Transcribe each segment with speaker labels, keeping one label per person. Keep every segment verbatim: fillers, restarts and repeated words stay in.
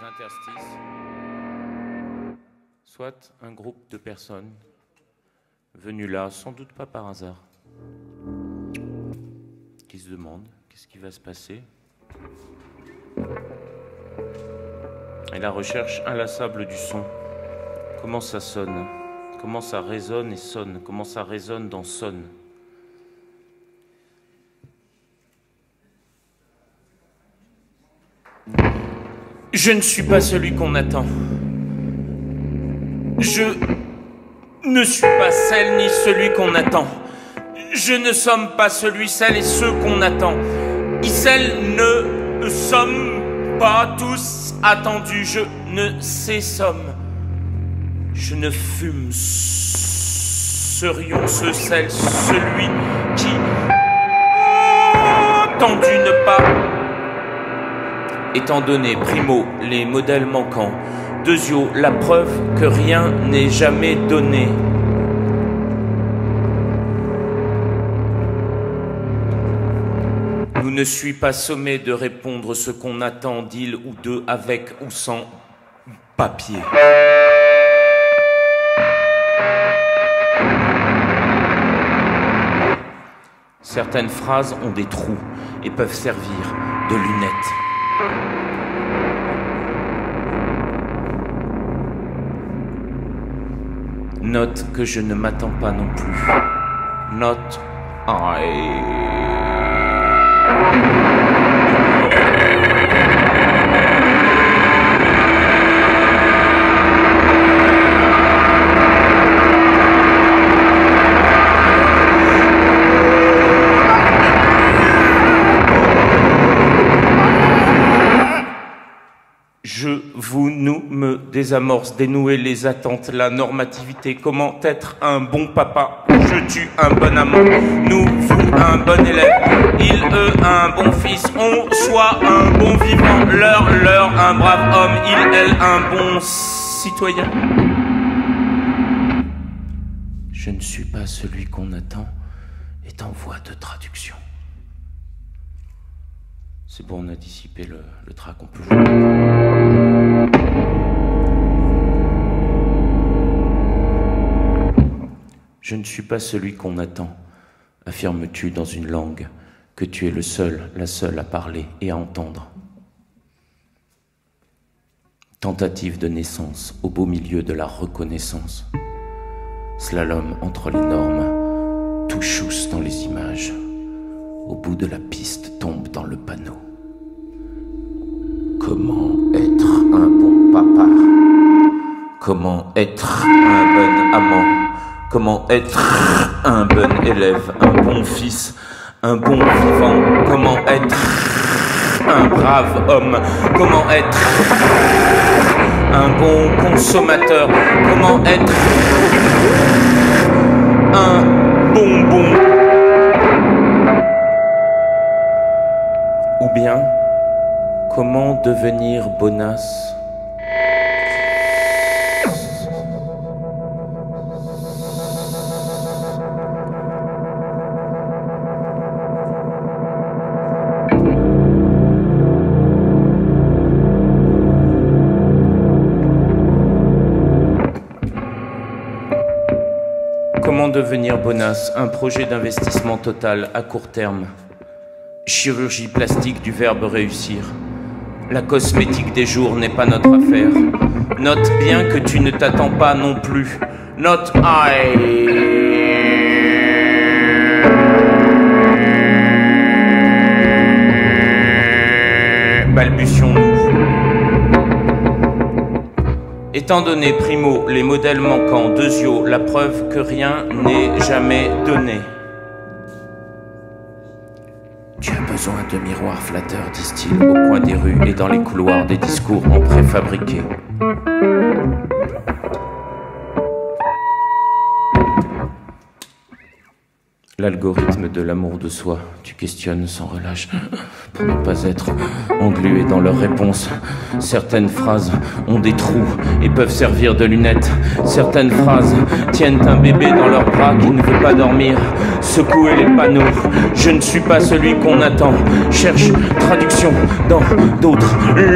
Speaker 1: interstice, soit un groupe de personnes venues là, sans doute pas par hasard, qui se demandent qu'est-ce qui va se passer. Et la recherche inlassable du son, comment ça sonne, comment ça résonne et sonne, comment ça résonne dans sonne. Je ne suis pas celui qu'on attend. Je ne suis pas celle ni celui qu'on attend. Je ne sommes pas celui, celle et ceux qu'on attend. Et celles ne sommes pas tous attendus. Je ne sais somme. Je ne fume. Serions ce, celle, celui qui tendu ne pas. Étant donné, primo, les modèles manquants. Deuxio, la preuve que rien n'est jamais donné. Nous ne suis pas sommés de répondre ce qu'on attend d'île ou d'eux, avec ou sans papier. Certaines phrases ont des trous et peuvent servir de lunettes. Note que je ne m'attends pas non plus. Note I. Je, vous, nous, me désamorce, dénouer les attentes, la normativité. Comment être un bon papa? Je tue un bon amant. Nous, vous, un bon élève. Il, eux, un bon fils. On, soit un bon vivant. Leur, leur, un brave homme. Il, elle, un bon citoyen. Je ne suis pas celui qu'on attend, est en voie de traduction. C'est bon, on a dissipé le, le trac, on peut jouer. Je ne suis pas celui qu'on attend, affirmes-tu dans une langue que tu es le seul, la seule à parler et à entendre. Tentative de naissance au beau milieu de la reconnaissance. Slalom entre les normes, tout chousse dans les images. Au bout de la piste tombe dans le panneau. Comment être un bon papa? Comment être un bon amant? Comment être un bon élève, un bon fils, un bon vivant? Comment être un brave homme? Comment être un bon consommateur? Comment être un bonbon? Ou bien, comment devenir bonasse? Comment devenir bonasse? Un projet d'investissement total à court terme. Chirurgie plastique du verbe réussir. La cosmétique des jours n'est pas notre affaire. Note bien que tu ne t'attends pas non plus. Note I. Balbutions-nous. Étant donné, primo, les modèles manquants. Deuxio, la preuve que rien n'est jamais donné. Tu as besoin de miroirs flatteurs, disent-ils, au coin des rues et dans les couloirs des discours en préfabriqué. L'algorithme de l'amour de soi, tu questionnes sans relâche pour ne pas être englué dans leurs réponses. Certaines phrases ont des trous et peuvent servir de lunettes. Certaines phrases tiennent un bébé dans leurs bras qui ne veut pas dormir. Secouer les panneaux, je ne suis pas celui qu'on attend. Cherche traduction dans d'autres.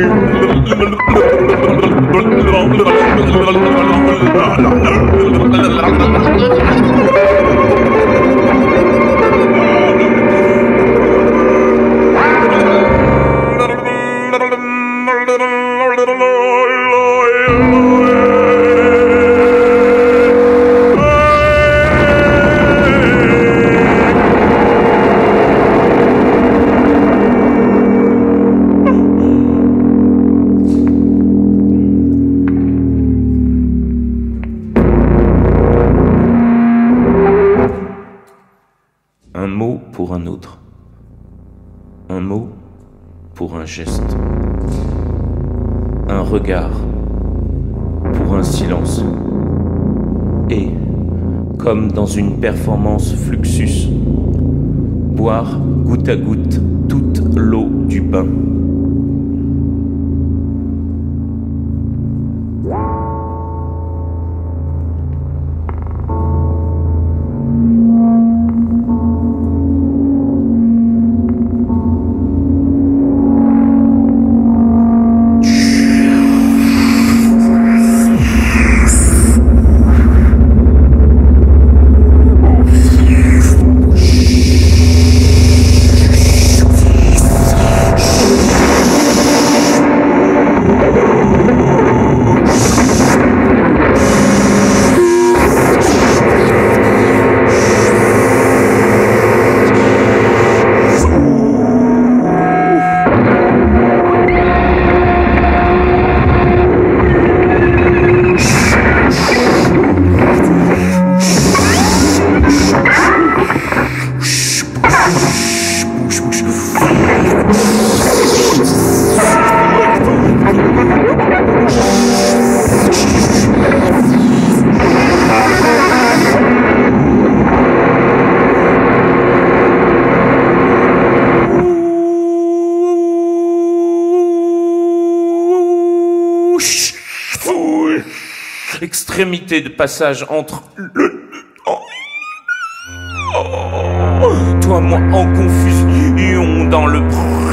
Speaker 1: Un mot pour un autre. Un mot pour un geste. Un regard pour un silence. Et, comme dans une performance Fluxus, boire goutte à goutte toute l'eau du bain. Extrémité de passage entre le... Toi, moi, en confusion dans le...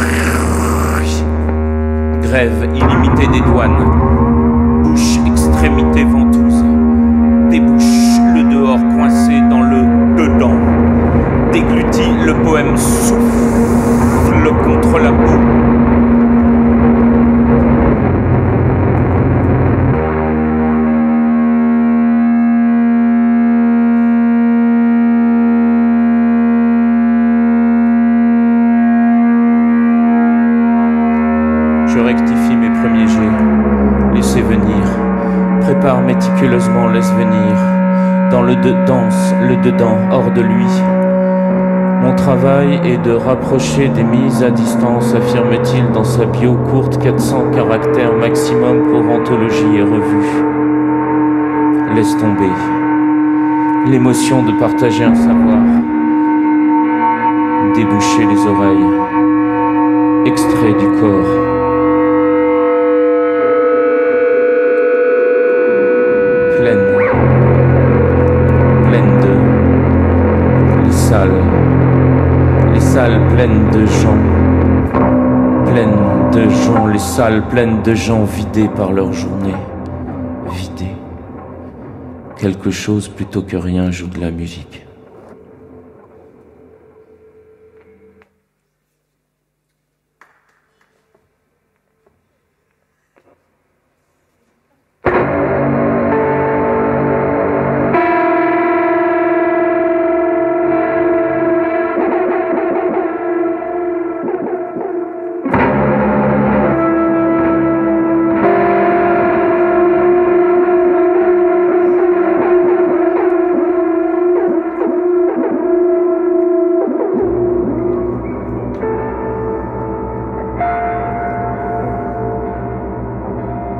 Speaker 1: Grève illimitée des douanes. Bouche, extrémité ventouse. Débouche le dehors coincé dans le dedans. Déglutit le poème souffle contre la boue. Je rectifie mes premiers jets, laissez venir, prépare méticuleusement, laisse venir, dans le de danse, le dedans, hors de lui. Mon travail est de rapprocher des mises à distance, affirme-t-il dans sa bio courte, quatre cents caractères maximum pour anthologie et revue. Laisse tomber l'émotion de partager un savoir, déboucher les oreilles, extrait du corps. Pleine, pleine de, les salles, les salles pleines de gens, pleines de gens, les salles pleines de gens vidés par leur journée, vidés. Quelque chose plutôt que rien joue de la musique.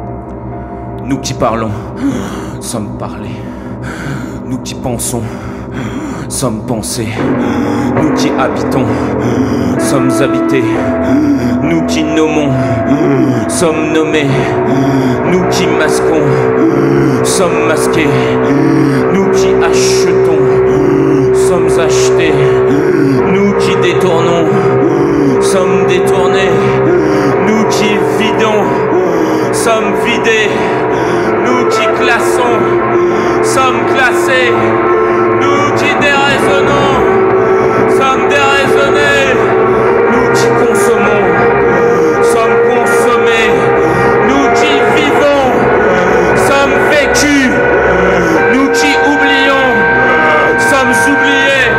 Speaker 1: Nous qui parlons, sommes parlés. Nous qui pensons, sommes pensés, nous qui habitons, sommes habités, nous qui nommons, sommes nommés, nous qui masquons, sommes masqués, nous qui achetons, sommes achetés, nous qui détournons, sommes détournés, nous qui vidons, sommes vidés, nous qui classons, sommes classés, nous qui déraisonnons, sommes déraisonnés, nous qui consommons, sommes consommés, nous qui vivons, sommes vécus, nous qui oublions, sommes oubliés,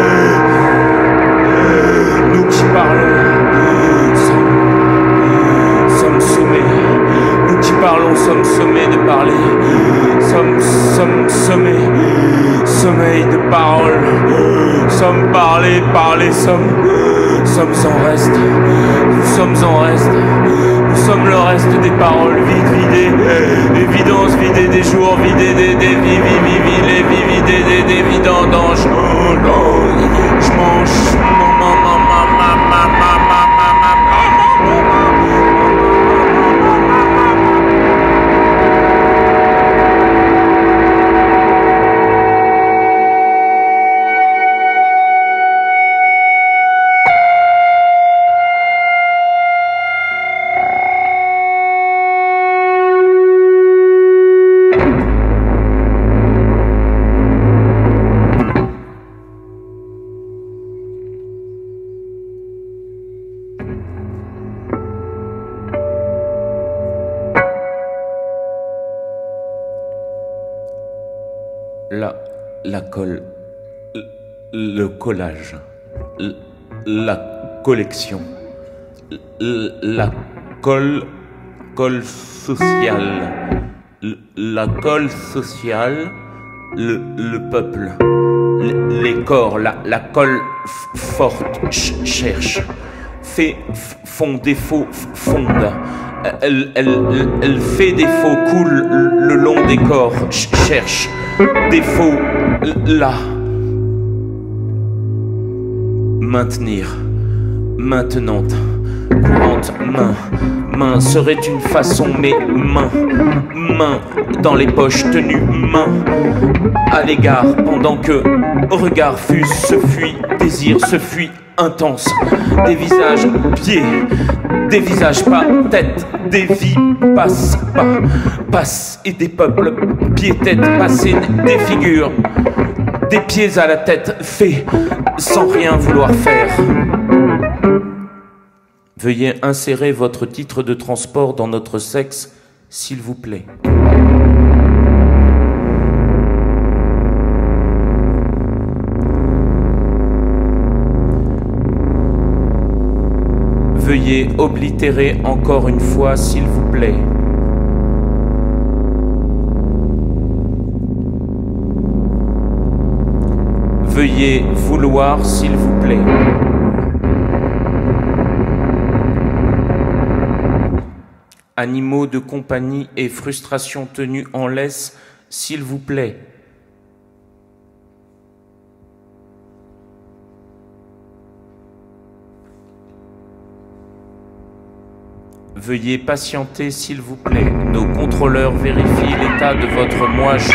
Speaker 1: nous qui parlons, sommes, sommes sommés, nous qui parlons, sommes sommés de parler, sommes, sommes sommés, sommeil de parole, sommes parlés, parlés, sommes, sommes en reste, nous sommes en reste, nous sommes le reste des paroles vides, vidées, évidence, vidées des jours, vidées des, des vies, vies, vies, vies, les vies, vidées des, des vidanges, je mange, maman, maman, maman, maman. La, la colle, le collage, la collection, la colle, colle sociale, la colle sociale, le, le peuple, les corps, la, la colle forte cherche, fait, font défaut, fonde. Elle, elle, elle fait défaut, coule le long des corps, cherche défaut là. Maintenir, maintenante, courante, main, main serait une façon, mais main, main dans les poches, tenue, main à l'égard, pendant que regard fuse, se fuit, désir se fuit, intense, des visages, pieds, des visages pas, tête, des vies, passe, pas, passe, et des peuples, pieds, tête, passés, des figures, des pieds à la tête, fait, sans rien vouloir faire. Veuillez insérer votre titre de transport dans notre sexe, s'il vous plaît. Veuillez oblitérer encore une fois, s'il vous plaît. Veuillez vouloir, s'il vous plaît. Animaux de compagnie et frustration tenus en laisse, s'il vous plaît. Veuillez patienter, s'il vous plaît. Nos contrôleurs vérifient l'état de votre moi-je.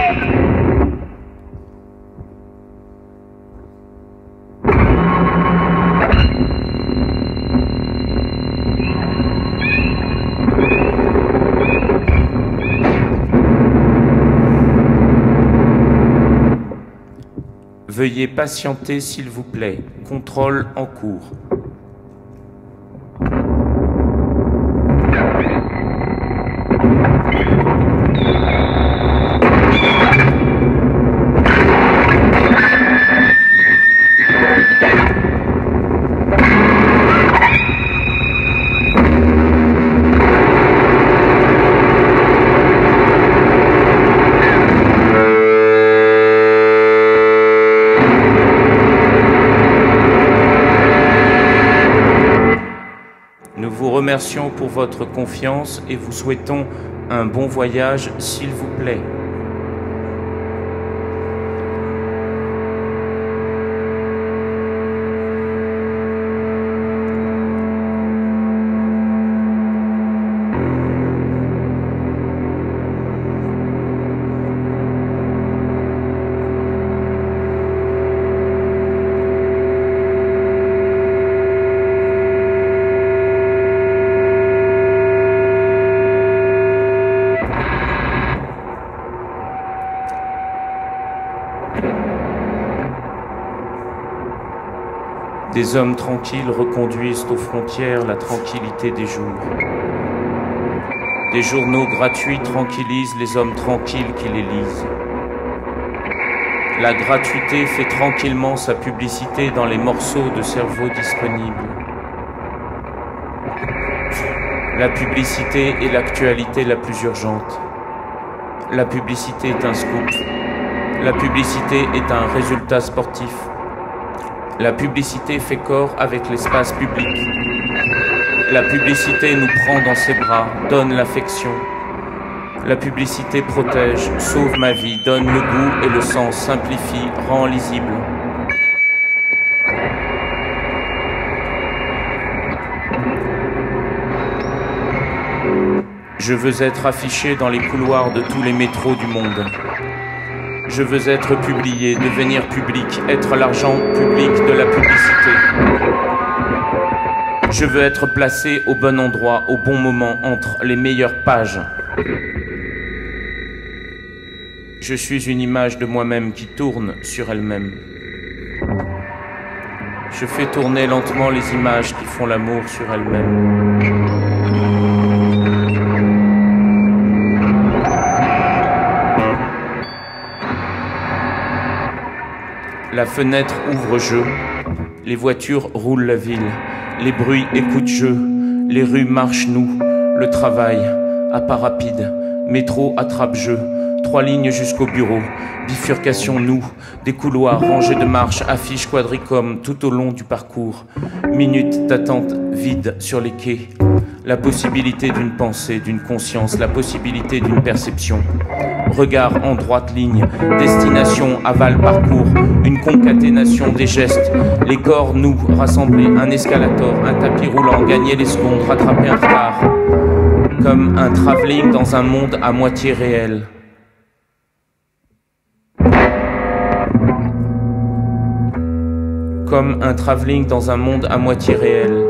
Speaker 1: Veuillez patienter, s'il vous plaît. Contrôle en cours. Nous vous remercions pour votre confiance et vous souhaitons un bon voyage, s'il vous plaît. Des hommes tranquilles reconduisent aux frontières la tranquillité des jours. Des journaux gratuits tranquillisent les hommes tranquilles qui les lisent. La gratuité fait tranquillement sa publicité dans les morceaux de cerveau disponibles. La publicité est l'actualité la plus urgente. La publicité est un scoop. La publicité est un résultat sportif. La publicité fait corps avec l'espace public. La publicité nous prend dans ses bras, donne l'affection. La publicité protège, sauve ma vie, donne le goût et le sens, simplifie, rend lisible. Je veux être affiché dans les couloirs de tous les métros du monde. Je veux être publié, devenir public, être l'argent public de la publicité. Je veux être placé au bon endroit, au bon moment, entre les meilleures pages. Je suis une image de moi-même qui tourne sur elle-même. Je fais tourner lentement les images qui font l'amour sur elles-mêmes. La fenêtre ouvre jeu, les voitures roulent la ville, les bruits écoutent jeu, les rues marchent nous, le travail, à pas rapide, métro attrape jeu, trois lignes jusqu'au bureau, bifurcation nous, des couloirs rangés de marches, affiches quadricom tout au long du parcours, minutes d'attente vide sur les quais, la possibilité d'une pensée, d'une conscience, la possibilité d'une perception. Regard en droite ligne, destination, aval, parcours, une concaténation des gestes, les corps, nous, rassemblés, un escalator, un tapis roulant, gagner les secondes, rattraper un retard, comme un travelling dans un monde à moitié réel. Comme un travelling dans un monde à moitié réel.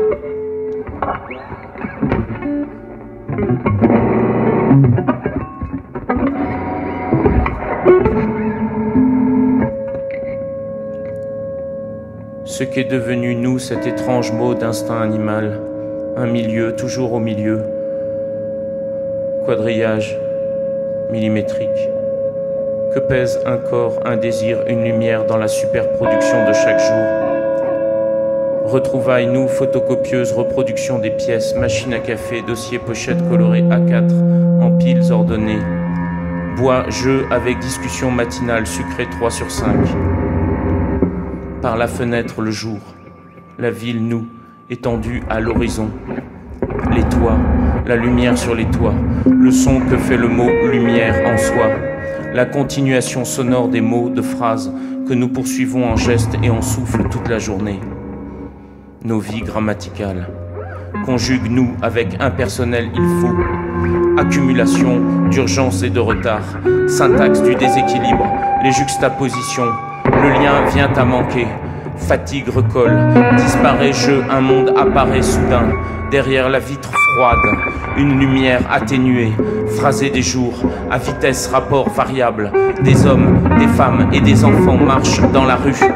Speaker 1: Ce qu'est devenu nous, cet étrange mot d'instinct animal, un milieu, toujours au milieu, quadrillage millimétrique. Que pèse un corps, un désir, une lumière dans la superproduction de chaque jour? Retrouvailles, nous, photocopieuse, reproduction des pièces, machine à café, dossier, pochette colorée A quatre, en piles ordonnées. Bois, jeu avec discussion matinale, sucré trois sur cinq. Par la fenêtre le jour, la ville, nous, étendue à l'horizon. Les toits, la lumière sur les toits, le son que fait le mot lumière en soi. La continuation sonore des mots, de phrases que nous poursuivons en gestes et en souffle toute la journée. Nos vies grammaticales. Conjugue-nous avec impersonnel il faut. Accumulation d'urgence et de retard. Syntaxe du déséquilibre. Les juxtapositions. Le lien vient à manquer. Fatigue recolle. Disparaît jeu, un monde apparaît soudain. Derrière la vitre froide, une lumière atténuée. Phrasée des jours, à vitesse rapport variable. Des hommes, des femmes et des enfants marchent dans la rue.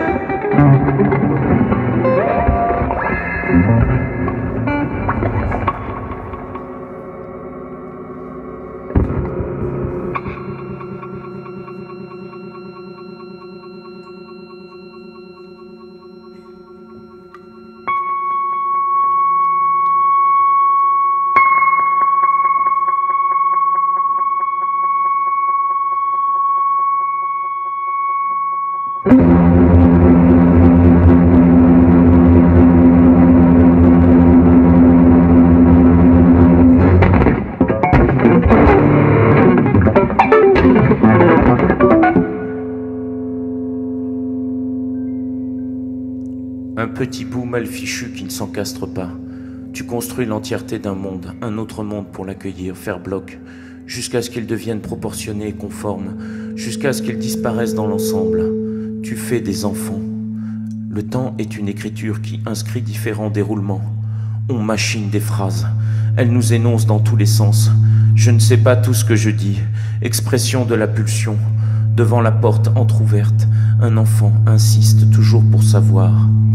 Speaker 1: Un petit bout mal fichu qui ne s'encastre pas. Tu construis l'entièreté d'un monde, un autre monde pour l'accueillir, faire bloc, jusqu'à ce qu'il devienne proportionné et conforme, jusqu'à ce qu'il disparaisse dans l'ensemble. Tu fais des enfants. Le temps est une écriture qui inscrit différents déroulements. On machine des phrases. Elles nous énoncent dans tous les sens. Je ne sais pas tout ce que je dis. Expression de la pulsion. Devant la porte entr'ouverte, un enfant insiste toujours pour savoir.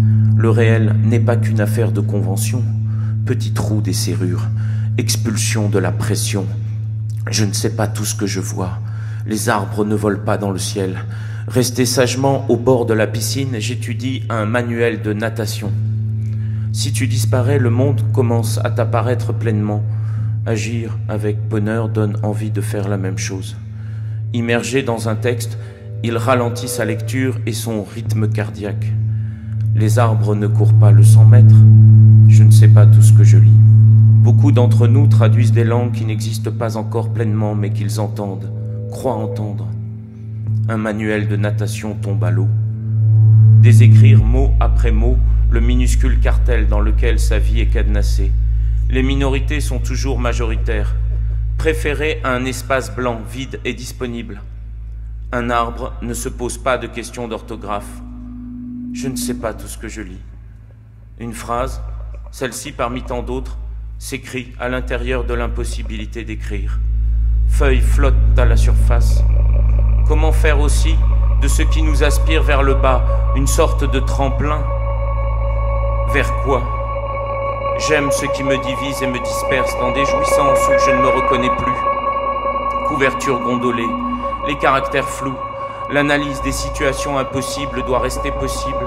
Speaker 1: Le réel n'est pas qu'une affaire de convention. Petit trou des serrures, expulsion de la pression. Je ne sais pas tout ce que je vois. Les arbres ne volent pas dans le ciel. Resté sagement au bord de la piscine, j'étudie un manuel de natation. Si tu disparais, le monde commence à t'apparaître pleinement. Agir avec bonheur donne envie de faire la même chose. Immergé dans un texte, il ralentit sa lecture et son rythme cardiaque. Les arbres ne courent pas le cent mètres. Je ne sais pas tout ce que je lis. Beaucoup d'entre nous traduisent des langues qui n'existent pas encore pleinement, mais qu'ils entendent, croient entendre. Un manuel de natation tombe à l'eau. Désécrire mot après mot le minuscule cartel dans lequel sa vie est cadenassée. Les minorités sont toujours majoritaires. Préférer un espace blanc, vide et disponible. Un arbre ne se pose pas de questions d'orthographe. Je ne sais pas tout ce que je lis. Une phrase, celle-ci parmi tant d'autres, s'écrit à l'intérieur de l'impossibilité d'écrire. Feuilles flottent à la surface. Comment faire aussi de ce qui nous aspire vers le bas une sorte de tremplin? Vers quoi? J'aime ce qui me divise et me disperse dans des jouissances où je ne me reconnais plus. Couverture gondolée, les caractères flous, l'analyse des situations impossibles doit rester possible.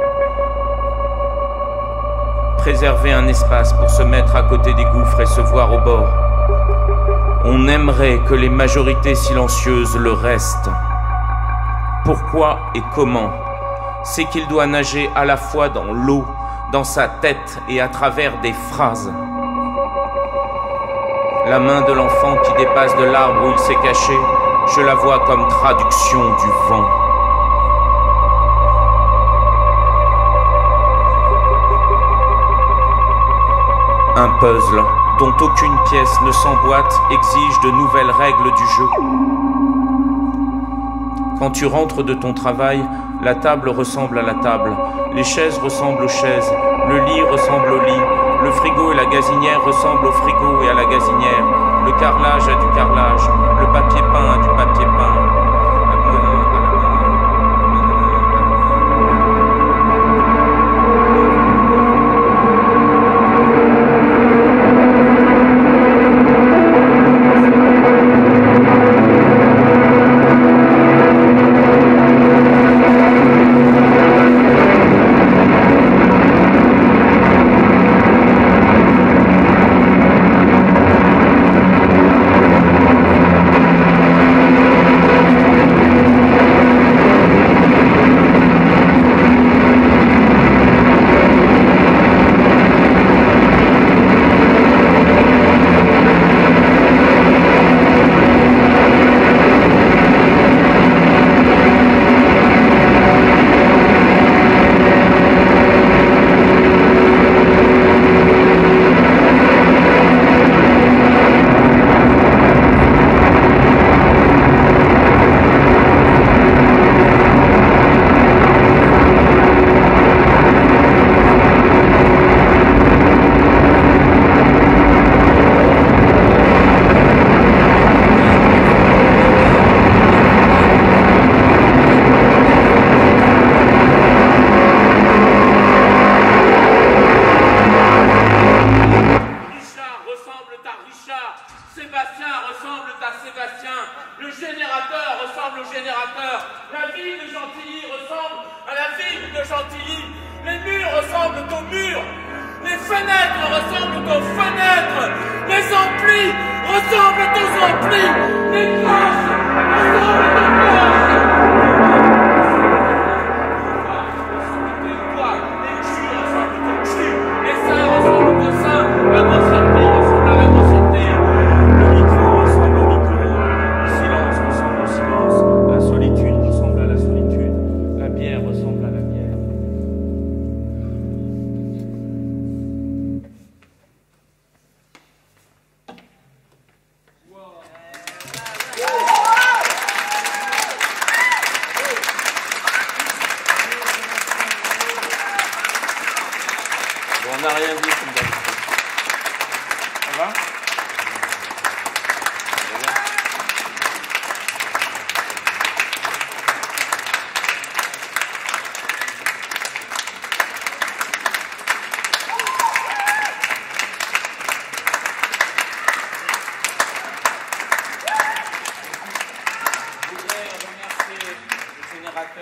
Speaker 1: Préserver un espace pour se mettre à côté des gouffres et se voir au bord. On aimerait que les majorités silencieuses le restent. Pourquoi et comment? C'est qu'il doit nager à la fois dans l'eau, dans sa tête et à travers des phrases. La main de l'enfant qui dépasse de l'arbre où il s'est caché, je la vois comme traduction du vent. Un puzzle dont aucune pièce ne s'emboîte exige de nouvelles règles du jeu. Quand tu rentres de ton travail, la table ressemble à la table, les chaises ressemblent aux chaises, le lit ressemble au lit, le frigo et la gazinière ressemblent au frigo et à la gazinière, le carrelage a du carrelage, le papier peint a du papier peint.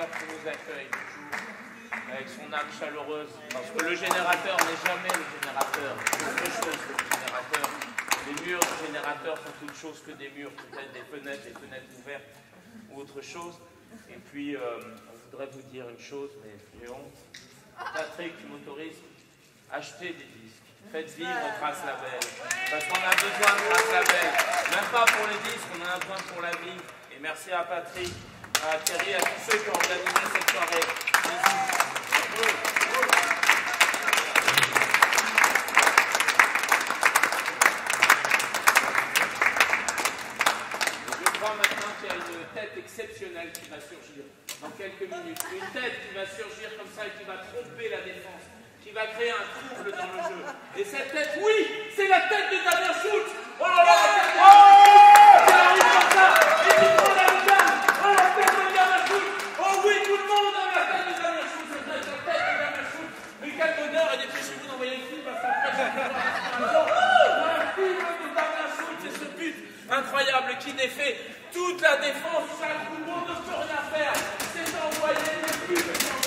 Speaker 1: générateur qui nous accueille toujours avec son âme chaleureuse. Parce que le générateur n'est jamais le générateur. C'est autre chose que le générateur. Les murs du générateur sont toute chose que des murs, peut-être des fenêtres, des fenêtres ouvertes ou autre chose. Et puis, euh, on voudrait vous dire une chose, mais j'ai honte. Patrick, tu m'autorises? Achetez des disques. Faites vivre Trace Label. Parce qu'on a besoin de Trace Label. Même pas pour les disques, on en a besoin pour la vie. Et merci à Patrick, à Thierry, à tous ceux qui ont organisé cette soirée. Je crois maintenant qu'il y a une tête exceptionnelle qui va surgir dans quelques minutes. Une tête qui va surgir comme ça et qui va tromper la défense, qui va créer un trouble dans le jeu. Et cette tête, oui, c'est la tête de Damien Schultz. Oh là là, la tête de Damien Schultz. Ça arrive comme ça. Et il prend la lucarne. Oh, la tête de Damien Schultz. Oh oui, tout le monde a la tête de Damien Schultz. C'est la tête de Damien Schultz. Mais quel bonheur. Et dépêchez-vous d'envoyer le film parce qu'après, je vais voir un film de Damien Schultz et ce but incroyable qui défait toute la défense. Ça, tout le monde ne peut rien faire. C'est envoyé le but.